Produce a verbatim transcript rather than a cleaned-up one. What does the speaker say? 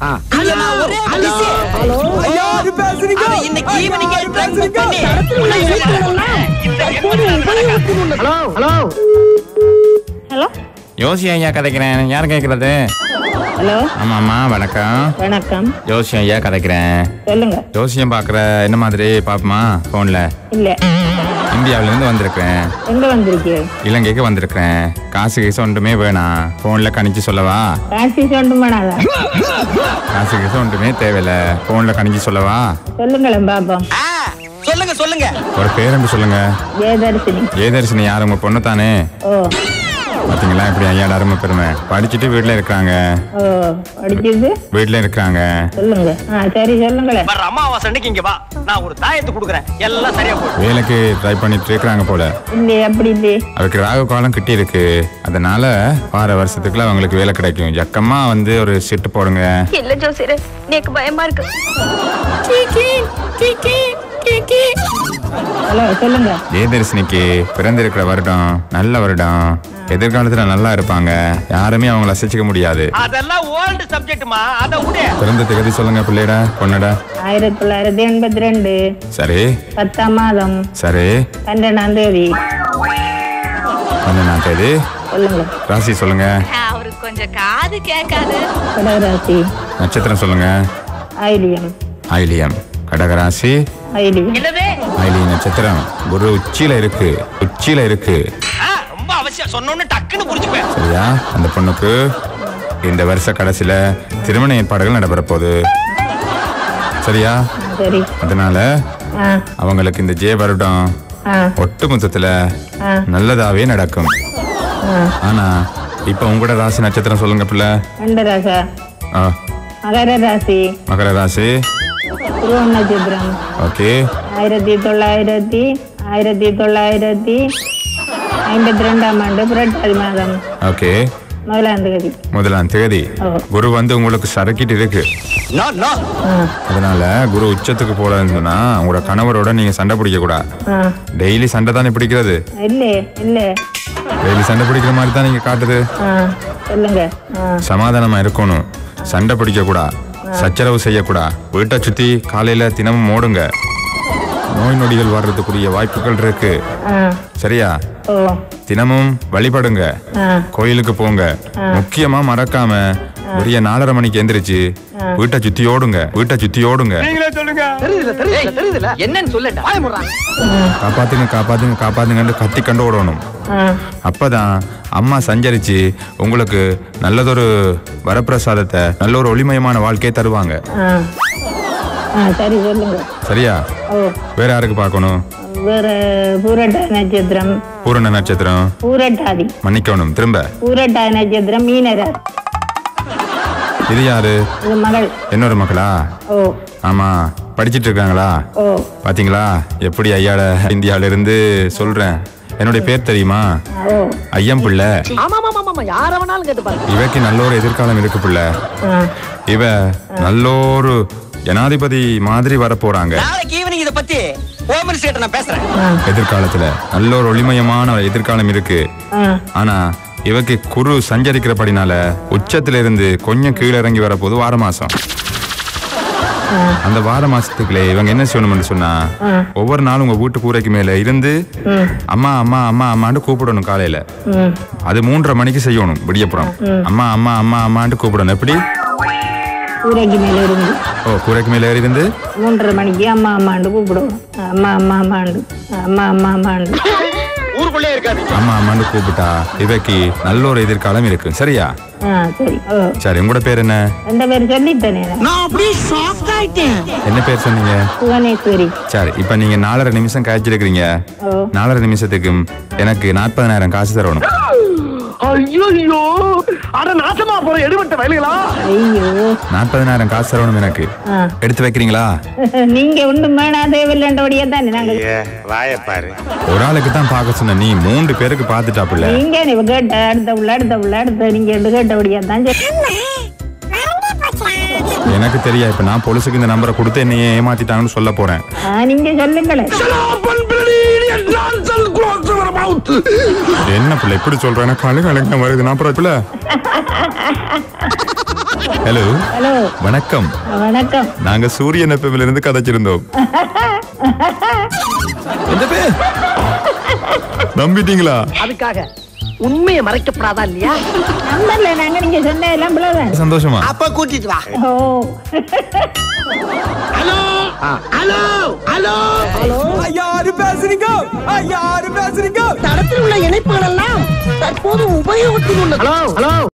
ஜோசி ஐயா கதைக்கிறேன். யார் கேட்கறது? ஹலோ. ஆமா ஆமா வணக்கம். வணக்கம். ஜோசி ஐயா கதைக்கிறேன். சொல்லுங்க. ஜோசியம் பாக்குற என்ன மாதிரி பாப்பமா போன்ல? இல்ல. இந்தியாவில இருந்து வந்திருக்கேன். எங்க வந்திருக்கீங்க? இலங்கைக்கு வந்திருக்கேன். காசு கீசு ஒன்றுமே வேணாம். போன்ல கணிச்சு சொல்லவா? காசு ஒன்றும் வேணாதா? காசு கீசு ஒன்றுமே தேவையில்ல. போன்ல கணிச்சு சொல்லவா? சொல்லுங்களேன் பாப்போம். சொல்லுங்க சொல்லுங்க. ஒரு பேரண்டு சொல்லுங்க. ஜெயதர்ஷினி. ஜெயதர்ஷினி யாரு? உங்க பொண்ணு தானே? ஓ. பாத்தீங்களா இப்படி ஐயா அருமை பெருமை. படிச்சுட்டு வீட்டுல இருக்காங்க. ஓ படிச்சது வீட்டுல இருக்காங்க. சொல்லுங்க. சரி சொல்லுங்களேன். வர அமாவாசை அன்னைக்கு இங்க வா, நான் ஒரு தாயத்தை கொடுக்குறேன், எல்லாம் சரியா போகும். வேலைக்கு ட்ரை பண்ணிட்டு இருக்காங்க போல. இல்லையே அப்படி இல்லையே. அவருக்கு ராகு காலம் கிட்டி இருக்கு. அதனால வார வருஷத்துக்குள்ள அவங்களுக்கு வேலை கிடைக்கும். ஜக்கமா வந்து ஒரு சிட்டு போடுங்க. இல்ல ஜோசியரே, எனக்கு பயமா இருக்கு. ஹலோ சொல்லுங்க. ஜெயதர்ஷினிக்கு பிறந்திருக்கிற வருடம் நல்ல வருடம். எதிர்காலத்துல நல்லா இருப்பாங்க. யாருமே அவங்கள அசைச்சிக்க முடியாது. அதெல்லாம் ஓல்டு சப்ஜெக்ட்மா, அத விடு. பிறந்த தேதி சொல்லுங்க பிள்ளைட பொண்ணட. ஆயிரத்தி தொள்ளாயிரத்தி எண்பத்தி ரெண்டு. சரி. பத்தாம் மாதம். சரி. பன்னெண்டாம் தேதி. பன்னெண்டாம் தேதி. சொல்லுங்க. ராசி சொல்லுங்க. அவருக்கு கொஞ்சம் காது கேட்காது. கடகராசி. நட்சத்திரம் சொல்லுங்க. ஆயிலியம். ஆயிலியம். கடகராசி. ஆயிலியம். ஆயிலிய நட்சத்திரம். குரு உச்சியில இருக்கு. உச்சியில இருக்கு. ரொம்ப அவசியம் சொன்னோன்னு டக்குன்னு புரிஞ்சுப்பேன். சரியா? அந்த பொண்ணுக்கு இந்த வருஷ கடைசியில திருமண ஏற்பாடுகள் நடைபெற போகுது. சரியா? சரி. அதனால அவங்களுக்கு இந்த ஜெய வருடம் ஒட்டு மொத்தத்துல நல்லதாவே நடக்கும். ஆனா இப்ப உங்களோட ராசி நட்சத்திரம் சொல்லுங்க பிள்ளை. ரெண்டு ராசா. மகர ராசி. மகர ராசி. திருவோண நட்சத்திரம். ஓகே. ஆயிரத்தி தொள்ளாயிரத்தி ஆயிரத்தி தொள்ளாயிரத்தி ஐம்பத்தி ரெண்டாம் ஆண்டு புரட்டாதி மாதம். ஓகே. முதலாம் தேதி. முதலாம் தேதி. குரு வந்து உங்களுக்கு சறுக்கிட்டு இருக்கு. அதனால குரு உச்சத்துக்கு போறதுன்னா உங்களோட கணவரோட நீங்க சண்டை பிடிக்க கூடாது. டெய்லி சண்டை தானே பிடிக்கிறது? இல்ல இல்ல. டெய்லி சண்டை பிடிக்கிற மாதிரி தான் நீங்க காட்டுது. சொல்லுங்க. சமாதானமா இருக்கணும். சண்டை பிடிக்க கூடாது. சச்சரவு செய்யக்கூடா. வீட்டை சுத்தி காலையில தினமும் ஓடுங்க. நோய் நொடிகள் வர்றதுக்குரிய வாய்ப்புகள் இருக்கு. சரியா? தினமும் வழிபடுங்க. கோயிலுக்கு போங்க. முக்கியமா மறக்காம பெரிய நாலரை மணிக்கு எந்திரிச்சு வீட்டை சுத்தி ஓடுங்க. வீட்டை சுத்தி ஓடுங்க. காப்பாத்துங்க காப்பாத்துங்க காப்பாத்துங்க கத்தி கண்டு ஓடணும். அப்பதான் அம்மா சஞ்சரிச்சு உங்களுக்கு நல்லதொரு வரப்பிரசாதத்தை, நல்ல ஒரு ஒளிமயமான வாழ்க்கையை தருவாங்க. சரி சொல்லுங்க. சரியா? வேற யாருக்கு பார்க்கணும்? வேற பூரட்டாதி நட்சத்திரம். பூரண நட்சத்திரம். பூரட்டாதி. மன்னிக்கணும் திரும்ப. பூரட்டாதி நட்சத்திரம் மீனராசி. இது யாரு? இது மகள். இன்னொரு மகளா? ஓ. ஆமா. படிச்சிட்டு இருக்காங்களா? ஓ. பாத்தீங்களா எப்படி ஐயாட இந்தியாவில இருந்து சொல்றேன். என்னுடைய பேர் தெரியுமா? ஐயம் பிள்ளை. இவக்கு நல்ல ஒரு எதிர்காலம் இருக்கு பிள்ளை. இவ நல்லொரு ஜனாதிபதி மாதிரி வர போறாங்க. எதிர்காலத்துல நல்ல ஒரு ஒளிமயமான எதிர்காலம் இருக்கு. ஆனா இவக்கு குரு சஞ்சரிக்கிறபடினால உச்சத்துல இருந்து கொஞ்சம் கீழே இறங்கி வர போது வார மாசம். அந்த வார மாசத்துக்குள்ளே இவங்க என்ன செய்யணும்னு சொன்னா, ஒவ்வொரு நாளும் உங்க வீட்டு கூரைக்கு மேல இருந்து அம்மா அம்மா அம்மா அம்மான்னு கூப்பிடணும். காலையில அது மூன்றரை மணிக்கு செய்யணும். விடியப்புறம் அம்மா அம்மா அம்மா அம்மான்னு கூப்பிடணும். எப்படி? கூரைக்கு மேல இருந்து. ஓ, கூரைக்கு மேல இருந்து மூன்றரை மணிக்கு அம்மா அம்மாண்டு கூப்பிடுவோம். அம்மா அம்மா அம்மாண்டு அம்மா அம்மா அம்மாண்டு ஊருக்குள்ளே இருக்காது. அம்மா அம்மான்னு கூப்பிட்டா இவக்கு நல்ல ஒரு எதிர்காலம் இருக்கு. சரியா? சரி. சரி. உங்களோட பேர் என்ன? ரெண்டு பேர் சொல்லிட்டேனே. என்ன பேர் சொன்னீங்க? புவனேஸ்வரி. சரி. இப்ப நீங்க நாலரை நிமிஷம் காய்ச்சிருக்கீங்க. நாலரை நிமிஷத்துக்கு எனக்கு நாற்பதாயிரம் காசு தரணும். ஐயோ, அட நாசமா போற எடுபட்ட வயலுகளா. ஐயோ, நாற்பதாயிரம் காசு தரணும் எனக்கு. எடுத்து வைக்கிறீங்களா? நீங்க ஒண்ணும் வேணா தேவையில்லைன்றபடியே தானே நாங்க. வாயப்பாரு. ஒரு ஆளுக்கு தான் பார்க்க சொன்ன, நீ மூன்று பேருக்கு பார்த்துட்டாப்புல. நீங்க கேட்ட அடுத்த உள்ள அடுத்த உள்ள அடுத்த நீங்க கேட்டபடியா தான். எனக்கு தெரியா. இப்ப நான் போலீஸுக்கு இந்த நம்பரை கொடுத்து என்னையே ஏமாத்திட்டாங்கன்னு சொல்ல போறேன். நீங்க சொல்லுங்களேன். என்ன பிள்ளை இப்படி சொல்றேன்? கழு கலங்க வருது. நான் அப்புறம் ஹலோ ஹலோ வணக்கம். வணக்கம். நாங்க சூரியன் எஃப்எம்ல இருந்து கதைச்சிருந்தோம். எந்த பேர் நம்பிட்டீங்களா? அதுக்காக உண்மையை மறைக்கப்படாதா இல்லையா? நம்பர்ல நாங்க நீங்க சொன்ன எல்லாம் பிள்ளைதான். சந்தோஷமா? அப்ப கூட்டிட்டு வா. ஓ ஹலோ ஹலோ ஹலோ ஹலோ யாரு பேசுறீங்க? யாரு பேசுறீங்க? தடத்தில் உள்ள இணைப்புகள் எல்லாம் தற்போது உபயோகத்தில் உள்ளது. Hello hello